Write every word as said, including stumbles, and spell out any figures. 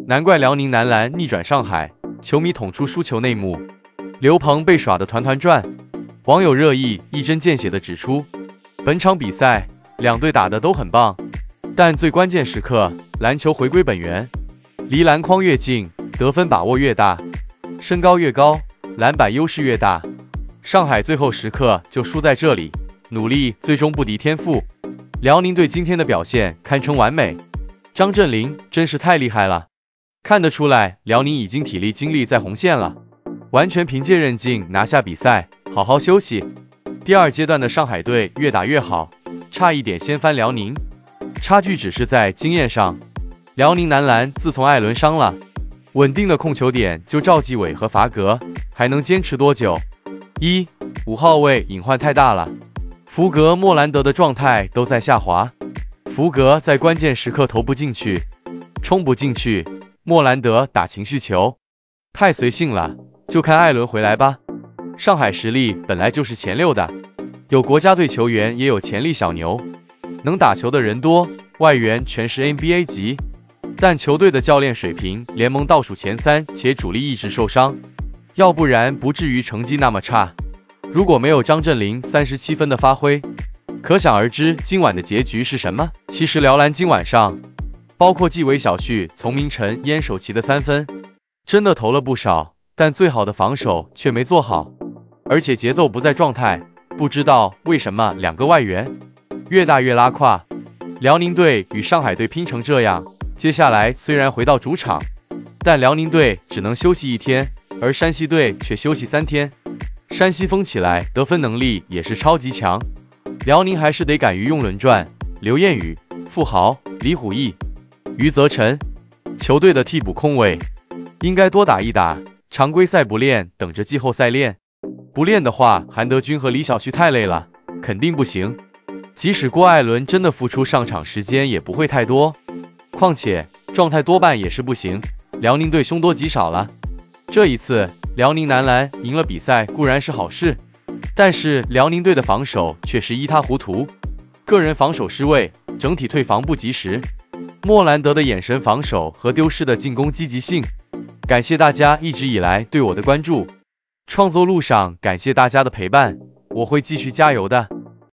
难怪辽宁男篮逆转上海，球迷捅出输球内幕，刘鹏被耍得团团转。网友热议一针见血地指出，本场比赛两队打得都很棒，但最关键时刻，篮球回归本源，离篮筐越近，得分把握越大，身高越高，篮板优势越大。上海最后时刻就输在这里，努力最终不敌天赋。辽宁队今天的表现堪称完美，张镇麟真是太厉害了，看得出来辽宁已经体力精力在红线了，完全凭借韧劲拿下比赛，好好休息。第二阶段的上海队越打越好，差一点掀翻辽宁，差距只是在经验上。辽宁男篮自从艾伦伤了，稳定的控球点就赵继伟和伐格，还能坚持多久？一五号位隐患太大了，福格、莫兰德的状态都在下滑，福格在关键时刻投不进去，冲不进去，莫兰德打情绪球，太随性了，就看艾伦回来吧。上海实力本来就是前六的，有国家队球员，也有潜力小牛，能打球的人多，外援全是 N B A 级，但球队的教练水平联盟倒数前三，且主力一直受伤，要不然不至于成绩那么差。如果没有张镇麟三十七分的发挥，可想而知今晚的结局是什么。其实辽篮今晚上，包括纪委小旭、丛明晨、燕守琪的三分，真的投了不少，但最好的防守却没做好，而且节奏不在状态，不知道为什么两个外援越打越拉胯。辽宁队与上海队拼成这样，接下来虽然回到主场，但辽宁队只能休息一天，而山西队却休息三天。山西疯起来，得分能力也是超级强，辽宁还是得敢于用轮转，刘晏宇、傅豪、李虎毅、余则辰，球队的替补控卫应该多打一打，常规赛不练，等着季后赛练。不练的话，韩德君和李晓旭太累了，肯定不行。即使郭艾伦真的复出上场时间也不会太多，况且状态多半也是不行，辽宁队凶多吉少了。这一次辽宁男篮赢了比赛固然是好事，但是辽宁队的防守却是一塌糊涂，个人防守失位，整体退防不及时，莫兰德的眼神防守和丢失的进攻积极性。感谢大家一直以来对我的关注，创作路上感谢大家的陪伴，我会继续加油的。